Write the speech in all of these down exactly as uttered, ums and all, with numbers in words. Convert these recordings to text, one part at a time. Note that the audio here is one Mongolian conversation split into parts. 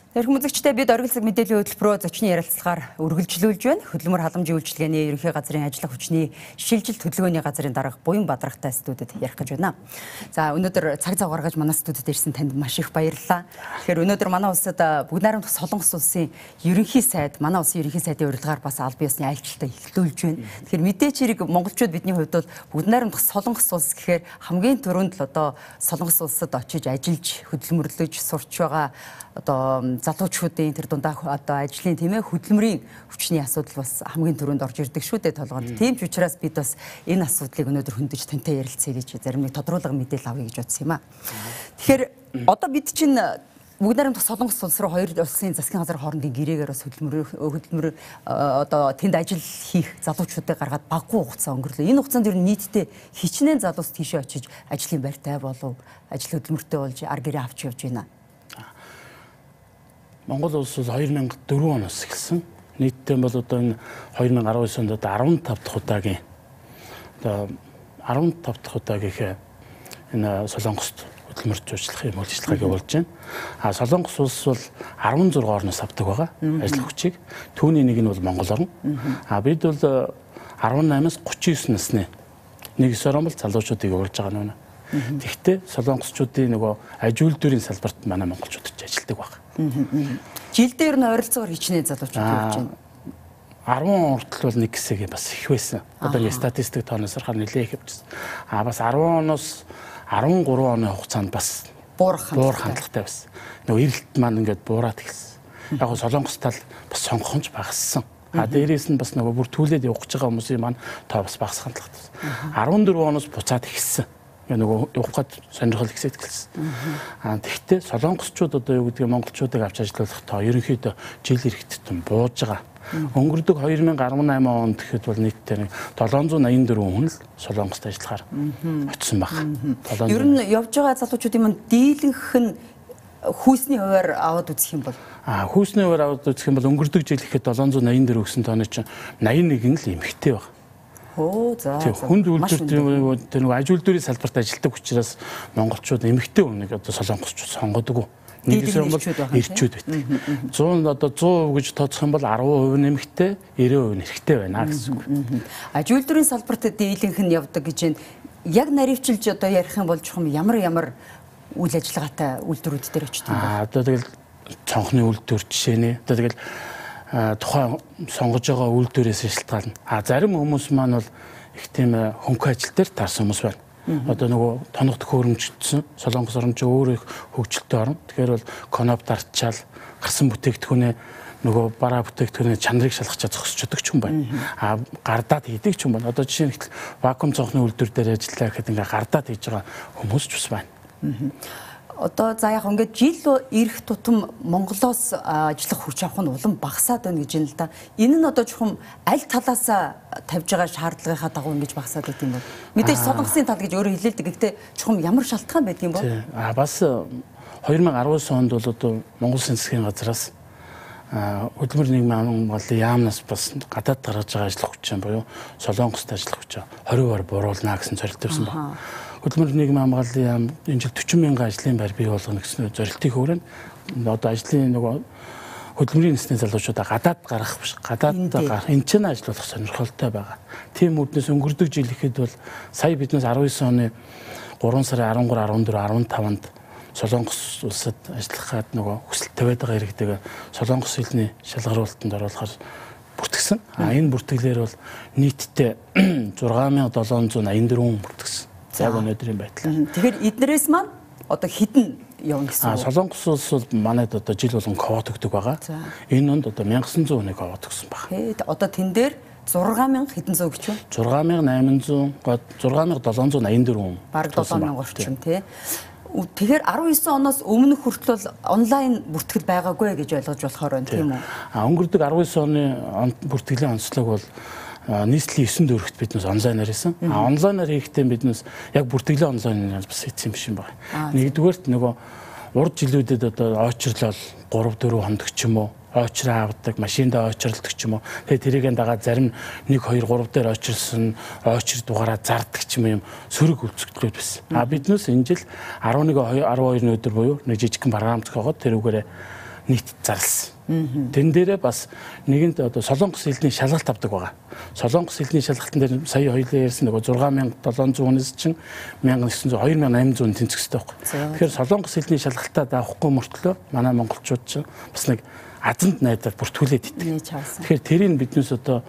Эрхэм үзэгчдээ бид оргил цаг мэдээллийн хөтөлбөрөөр зочны ярилцлагаар үргэлжлүүлж байна. Хөдөлмөр халамжийн үйлчилгээний ерөнхий газрын ажиллах хүчний шилжилт хөдөлгөөний газрын дарга Буян Бадаргатай студид ярих гэж байна. За өнөөдөр цаг зав гаргаж манай студид ирсэн танд маш их баярлалаа. Тэгэхээр өнөөдөр манай улсад бүгд найрамдах Солонгос улсын ерөнхий сайд, манай улсын ерөнхий сайдын урилгаар бас албан ёсны айлчлалтаа эхлүүлж байна. Тэгэхээр мэдээч хэрэг монголчууд бидний хувьд бол бүгд найрамдах Солонгос улс гэхээр хамгийн түрүүнд л одоо Солонгос улсад очиж ажиллаж хөдөлмөрлөж сурч байгаа одоо залуучуудын тэр дундаа одоо ажлын тийм ээ хөдөлмөрийн хүчний асуудал бас хамгийн түрүүнд орж ирдэг шүү дээ толгойд. Тийм ч учраас бид бас энэ асуудлыг өнөөдөр хөндөж тантай ярилцъя гэж зарим нэг тодруулга мэдээлэл авъя гэж бодсон юм аа. Тэгэхээр одоо бид чинь бүгд найрамдах Солонгос улс руу хоёр улсын засгийн газар хоорондын гэрээгээр бас хөдөлмөр хөдөлмөр одоо тэнд ажил хийх залуучуудыг гаргаад баггүй хугацаа өнгөрлөө. Энэ хугацаанд ер нь нийтдээ хичнээн залуус тийшээ очиж ажлын байртай болов ажил хөдөлмөртэй болж ар гэрээ авч явж байна. Монгол улс бол хоёр мянга дөрвөн оноос эхэлсэн. Нийтдээ бол одоо энэ хоёр мянга арван онд одоо арван тав дахь удаагийн одоо арван тав дахь удаагийнхээ энэ Солонгост хөдөлмөрч ажиллах юм үйлчлэгийг явуулж байна. А Солонгос улс бол арван зургаан орноос авдаг байгаа ажил хүчийг. Түүний нэг нь бол Монгол орн. А бид бол арван наймаас гучин девять насны нэг орн бол залуучуудыг явуулж байгаа нь. Тэгэхдээ солонгосчуудын нөгөө аж үйлдвэрийн салбарт манай монголчууд ч ажилладаг байна. Жилдээ ер нь ойролцоогоор хичнээн залуучууд явж байна. арван хүртэл бол нэг хэсэг бас их байсан. Одоо нэг статистик тооноос харахаар нэлээд их явжсэн. А бас арван оноос арван гурван оны хугацаанд бас буурах хандлагатай байсан. Нөгөө эрэлт маань ингээд буураад эхэлсэн. Яг нь солонгос тал бас сонгохонч багассан. А дээрээс нь бас нөгөө бүр түлээд явах гэж байгаа хүмүүсийн маань тоо бас багасх хандлагатай байсан. арван дөрвөн оноос буцаад эхэлсэн. Нөгөө явах гээд сонирхол ихсэж эхэлсэн. Аа тэгвэл солонгосчууд одоо юу гэдэг нь монголчуудыг авч ажиллуулах тоо ерөнхийдөө жил ирэхэд тун бууж байгаа. Өнгөрдөг хоёр мянга арван найман онд гэхэд бол нийтдээ долоон зуун найман дөрвөн хүн л солонгост ажиллахаар очсон баг. Ер нь явж байгаа залуучуудын маань дийлэнх нь хүүсний хуваар аваад үзэх юм бол аа хүүсний хуваар аваад үзэх юм бол өнгөрдөг жил ихэд долоон зуун найман дөрвөн гэсэн тооны чинь найман нэг нь л эмэгтэй баг. Оо за. Хүнд үйлдвэр тэр нэг аж үйлдвэрийн салбарт ажилладаг учраас монголчууд эмэгтэй хүнийг одоо солонгосчууд сонгодог. Нэг юм бол эрчүүд байдаг. зуун одоо зуун гэж тооцох юм бол арван хувь нэмэгтэй, нэрвэн хувь нэрхтэй байна гэсэн үг. Аж үйлдвэрийн салбарт дийлэнх нь явдаг гэж байна. Яг наривчилж одоо ярих юм бол чухам ямар ямар үйл ажиллагаатай үйлдвэрүүд дээр очдог юм бэ? Аа одоо тэгэл цонхны үйлдвэр жишээ нэ. Одоо тэгэл тухайн сонгож байгаа үйлдвэрээс шалтгаална. А зарим хүмүүс маань бол их тийм хөнгөн ажил дээр таарсан хүмүүс байна. Одоо нөгөө тоног төхөөрөмжтсөн Солонгос орн ч өөр их хөгжилтэй орн. Тэгэхээр бол коноп дартчаал гарсан бүтээгдэхүүнээ нөгөө бараа бүтээгдэхүүний чанарыг шалгачаа зогсчдаг ч юм байна. А гардаад хийдэг ч юм байна. Одоо жишээ нь вакуум цонхны үйлдвэр дээр ажиллаа гэхэд ингээ гардаад хийж байгаа хүмүүс ч бас байна. Одоо за яг ингээд жил ирэх тутам Монголоос ажиллах хүч авах нь улам багасаад байна гэж юм л да. Энэ нь одоо чухам аль талаас тавьж байгаа шаардлагынхаа дагуу ингэж багасаад байт юм бол. Мэдээж Солонгосын тал гэж өөрөө хэлэлдэг. Гэхдээ чухам ямар шалтгаан байт юм бол? А бас хоёр мянга арван онд бол одоо Монгол засгийн газраас хөдөлмөр нийгмийн хамгааллын яамнаас бас гадаад гаргаж байгаа ажиллах хүчин буюу Солонгост ажиллах хүчин хорин хувиар бууруулна гэсэн зорилт тавьсан байна. Хөдөлмөр нийгмийн хамгааллын яам энэ жил forty мянган ажлын байр бий болгоно гэсэн зорилтыг хүргэн одоо ажлын нөгөө хөдөлмөрийн нийслэлийн залуучуудаа гадаад гаргах биш гадаад гарах энэ ч н ажиллах сонирхолтой байгаа. Тийм үднэс өнгөрдөг жил ихэд бол сая биднээс арван девять оны гурван сарын арван гурав, арван дөрөв, арван таванд Солонгос улсад ажиллахад нөгөө хүсэлттэй байгаа иргэдэг Солонгос хэлний шалгаруулалтанд оруулахаар бүртгэсэн. А энэ бүртгэлээр бол нийтдээ зургаан мянга долоон зуун аян дөрвөн бүртгэсэн. Яг өнөөдрийн байдлаар. Тэгэхээр эднэрээс маань одоо хідэн явна гэсэн үг. Солонгос улс бол манайд одоо жил болгон квот өгдөг байгаа. Энэ онд одоо мянга зуун хүнийг квот өгсөн байна. Одоо тэн дээр зургаан мянга хэдэн зуун гэж байна? зургаан мянга найман зуун, зургаан мянга долоон зуун аян дөрвөн. Бараг долоон мянга орчим тий. Тэгэхээр арван девять оноос өмнөх хүртэл онлайн бүртгэл байгаагүй гэж ойлгож болохоор байна тийм үү? А өнгөрдөг арван девять оны бүртгэлийн онцлог бол нийслэлийн девять дөрөвт биднээс онлайнаар хийсэн. А онлайнаар хийхдээ биднээс яг бүртгэлийн онлайнаар бас хийсэн юм шиг байна. Нэгдүгээрт нөгөө урд жилүүдэд одоо ойчрлол гурав дөрөв хоног ч юм уу ойчраа авдаг, машиндаа ойчролдог ч юм уу. Тэгээ тэрийг дагаад зарим нэг хоёр гурав дээр ойчрлсон, ойчр дугаараа зардаг ч юм юм сөрөг үйлчлэгүүд байсан. А биднээс энэ жил арван нэг арван хоёр өдөр буюу нэг жижигхэн програм зохиогоод тэрүүгээрээ нийт зарласан. Тэн дээрээ бас нэгэнт одоо Солонгос хэлний шалгалт авдаг байгаа. Солонгос хэлний шалгалтын дээр сая хоёулаа ярьсан нөгөө зургаан мянга долоон зуунаас чинь two thousand nine hundred two thousand eight hundred тэнцэхтэй байхгүй. Тэгэхээр Солонгос хэлний шалгалтаа даахгүй мөртлөө манай монголчууд чинь бас нэг азанд найдаад бүртгүүлээд идэв. Тэгэхээр тэрийг биднээс одоо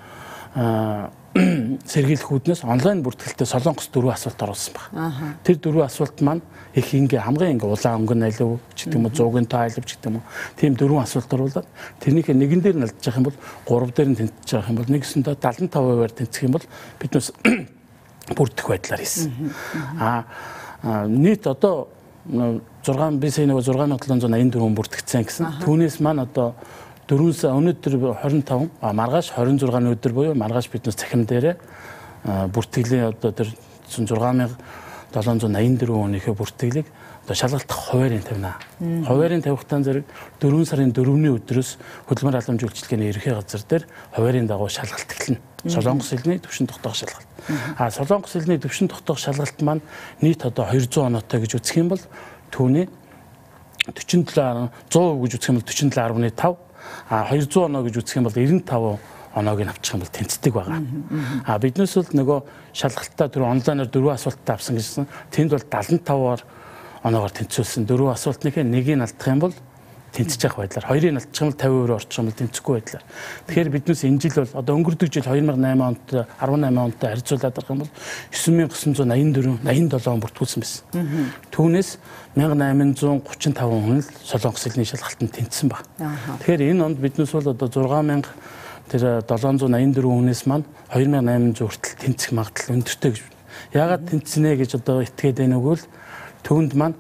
сэргийлэхүүднээс онлайн бүртгэлтэй Солонгос дөрвөн асуулт оруулсан байна. Тэр дөрвөн асуулт маань их ингээ хамгийн ингээ улаан өнгөн айлв ч гэдэг юм уу зуугийн тоо айлв ч гэдэг юм уу тийм дөрвөн асуулт оруулаад тэрнийхээ нэгэн дээр нь алдчих юм бол гурав дээр нь тэнцэж байгаа юм бол нэгсэндээ seventy-five хувиар тэнцэх юм бол биднээс бүрдэх байдлаар хийсэн. Аа нийт одоо six би сая нэг six thousand seven hundred eighty-four бүртгэгдсэн гэсэн. Түүнээс маань одоо дөрвөн сая өнөөдөр twenty-five маргааш twenty-six өдөр буюу маргааш биднээс цахим дээрээ бүртгэлийн одоо тэр six thousand seven hundred eighty-four өнөөхөө бүртгэлийг одоо шалгалтах хуваарийн тавина. Хуваарийн тавихтан зэрэг four сарын fourний өдрөөс хөдөлмөр халамж үйлчилгээний ерөнхий газар дээр хуваарийн дагуу шалгалт эхэлнэ. Солонгос хэлний төвшин тогтоох шалгалт. А Солонгос хэлний төвшин тогтоох шалгалт маань нийт одоо two hundred оноотой гэж үзэх юм бол түүний forty-seven one hundred гэж үзэх юм бол forty-seven point five а two hundred оноо гэж үзэх юм бол ninety-five оноог нь авчих юм бол тэнцдэг байгаа. А биднээс бол нөгөө шалгалтаа түр онлайнаар дөрвөн асуултаа авсан гэжсэн. Тэнд бол seventy-five-аар оноогоор тэнцүүлсэн. Дөрвөн асуултныхээ нэгийг алдах юм бол тэнцэж явах байдлаар, хоёрыг алдчих юм бол fifty percent орчих юм бол тэнцэхгүй байдлаар. Тэгэхээр биднээс энэ жил бол одоо өнгөрдөг жил two thousand eight онд eighteen онтой харьцуулаад харах юм бол nine thousand nine hundred eighty-four, eighty-seven бүртгүүлсэн байсан. Түүнээс eight thousand eight hundred thirty-five хүн л Солонгос хэлний шалгалтанд тэнцсэн баг. Тэгэхээр энэ онд биднээс бол одоо six thousand тэр seven hundred eighty-four хүнээс маань two thousand eight hundred хүртэл тэнцэх магадлал өндөртэй гэж. Яагаад тэнцэнэ гэж одоо итгээд байна үгэл түүнд маань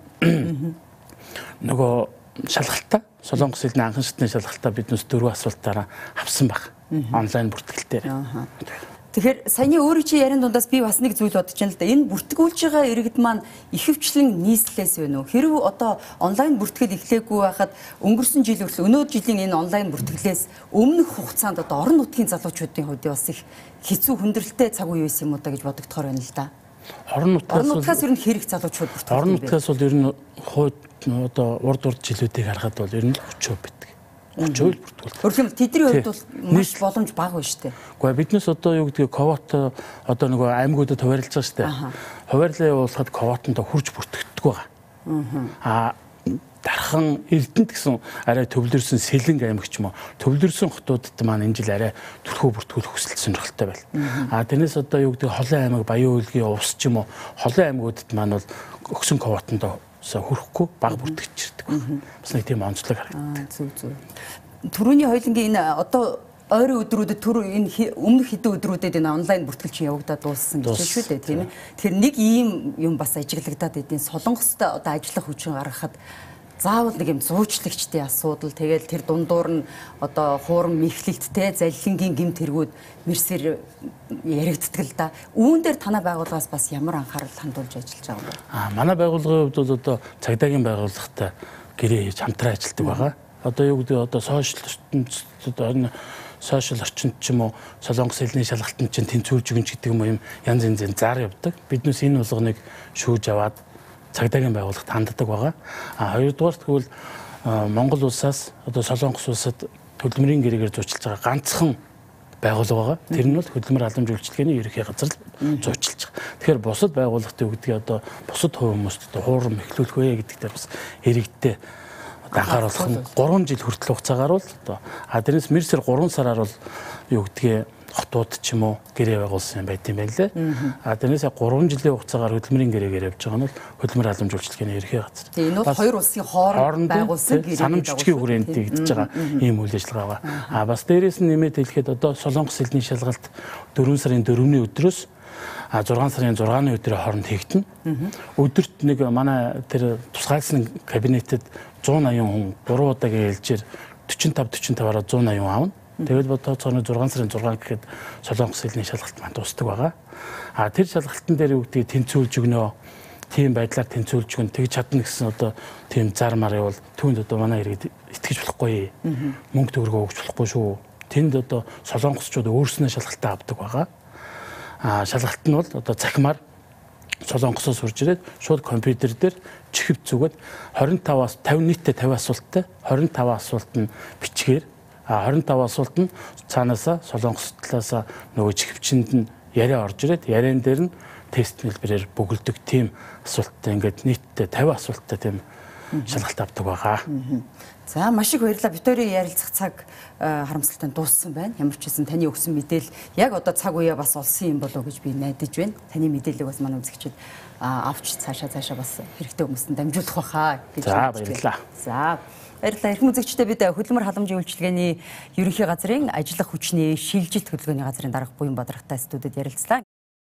нөгөө шалгалтаа Солонгос хэлний анхан шатны шалгалтаа биднээс дөрвөн асуултаараа авсан баг. Онлайн бүртгэлтээр. Тэгэхээр саяны өөрөө чи яриан дундаас би бас нэг зүйл бодож байна л да. Энэ бүртгүүлж байгаа иргэд маань ихэвчлэн нийслэлээс байна уу? Хэрв одоо онлайн бүртгэл эхлээгүй байхад өнгөрсөн жил хүртэл өнөөдөр жилийн энэ онлайн бүртгэлээс өмнөх хугацаанд одоо орон нутгийн залуучуудын хувьд бас их хэцүү хүндрэлтэй цаг үе байсан юм уу та гэж бодогдохоор байна л да. Орон нутгаас ер нь хэрэг залуучууд бүртгэл. Орон нутгаас бол ер нь хойд одоо урд урд жилүүдийг харахад бол ер нь thirty percent битгий. thirty percent бүртгүүлдэг. Өөрөлдөө тэдний хувьд бол маш боломж бага байна шүү дээ. Гэхдээ биднээс одоо юу гэдэг ковот одоо нөгөө аймагуудад хуваарлаж байгаа шүү дээ. Хуваарлаа явуулахад ковотондоо хурж бүртгэдэг байгаа. Аа дархан Эрдэнэт гэсэн арай төвлөрсөн Сэлэнг аймаг ч юм уу төвлөрсөн хотуудад маань энэ жил арай түлхүү бүртгүүлэх хүсэл сонирхолтой байл. Аа тэрнээс одоо юу гэдэг Холын аймаг, Баян Үйлгийн Увс ч юм уу Холын аймагуудад маань бол өгсөн ковотондоо хүрэхгүй баг бүртгэж ирдэг. Бас нэг тийм онцлог харагддаг. Зүг зүг. Төрөний хоёлынгийн энэ одоо ойрын өдрүүдэд түр энэ өмнөх хэдэн өдрүүдэд энэ онлайн бүртгэл чинь явагдаад дууссан гэж шүү дээ тийм ээ. Тэгэхээр нэг ийм юм бас ажиглагдаад идэв. Солонгостой одоо ажиллах хүчин гаргахад заавал нэг юм зуучлагчдын асуудал тэгэл тэр дундуур нь одоо хуурам мэхлэлттэй залхингийн гэмт хэрэгүүд мэрсээр яригддаг л да. Үүн дээр танай байгууллагаас бас ямар анхаарал хандуулж ажиллаж байгаа юм бэ? Аа манай байгууллагын хувьд бол одоо цагдаагийн байгууллагатай гэрээ хийж хамтран ажилладаг байгаа. Одоо юу гэдэг одоо сошиал ертөнцид сошиал орчинд ч юм уу Солонгос хэлний шалгалтанд чинь тэнцвэрж өгнч гэдэг юм янз янзын зар явдаг. Биднээс энэ болгоныг шүүж аваад цагдаагийн байгууллагт ханддаг байгаа. А хоёрдугаар тэгвэл Монгол улсаас одоо Солонгос улсад хөдөлмөрийн гэрээгээр зуучлаж байгаа ганцхан байгууллага байгаа. Тэр нь бол хөдөлмөр халамж үйлчилгээний ерөнхий газар л зуучлаж байгаа. Тэгэхээр бусад байгууллагын үгдгийг одоо бусад хувь хүмүүст одоо хуурам эхлүүлэх вэ гэдэг дээр бас иргэдтэй анхааруулах нь three жил хүртэл хугацаагаар бол одоо а дээрээс мэрсэр three сараар бол юу гэдгийг хотууд ч юм уу гэрээ байгуулсан юм байт юм байна лээ. А тэрнээс three жилийн хугацаагаар хөдөлмөрийн гэрээгээр явж байгаа нь бол хөдөлмөр халамж үйлчилгээний ерөнхий газар. Тэгээ энэ бол хоёр улсын хооронд байгуулсан гэрээ санамжчгийн хүрээнд тэгдэж байгаа ийм үйл ажиллагаа байгаа. А бас дээрээс нь нэмээд хэлэхэд одоо Солонгос хэлний шалгалт four сарын fourний өдрөөс а six сарын six-ны өдрийн хооронд хийгдэнэ. Өдөрт нэг манай тэр тусгайлсан кабинетэд one eighty хүн three удаагийн ээлжээр forty-five forty-five-аар one eighty аавна. Тэгээд бодоо цааны six сарын six гэхэд Солонгос хэлний шалгалт маань дуусдаг байгаа. А тэр шалгалтын дээр юу гэдгийг тэнцвүүлж өгнө. Тийм байдлаар тэнцвүүлж өгнө. Тэгж чадна гэсэн одоо тийм зар мар явал түүнд одоо манай иргэд итгэж болохгүй. Мөнгө төгрөгөө өгч болохгүй шүү. Тэнд одоо солонгосчууд өөрснөө шалгалтаа авдаг байгаа. А шалгалт нь бол одоо цахимаар Солонгосоос хурж ирээд шууд компьютер дээр чихв зүгээд двадцать таваас пятьдесят нийтдээ пятьдесят асуулттай двадцать пять асуулт нь бичгээр а двадцать пять асуулт нь цаанаасаа солонгос талаасаа нөгөө чихвчэнд нь яриа орж ирээд яриан дээр нь тест хэлбэрээр бөглөдөг тийм асуулттай ингээд нийтдээ пятьдесят асуулттай тийм шалгалт авдаг байгаа. За маш их баярлалаа. Битүүрийн ярилцах цаг харамсалтай дууссан байна. Ямар ч хэсэн таны өгсөн мэдээлэл яг одоо цаг үеэ бас олсон юм болов уу гэж би найдаж байна. Таны мэдээллийг бас манай үзэгчид авч цаашаа цаашаа бас хэрэгтэй хүмүүстэн дамжуулах байхаа гэж За баярлалаа. За баярлалаа. Эрхэм үзэгчдээ бид хөдөлмөр халамжийн үйлчилгээний ерөнхий газрын ажиллах хүчний шилжилт хөдөлгөөний газрын дарга Буянбаатартай студид ярилцлаа.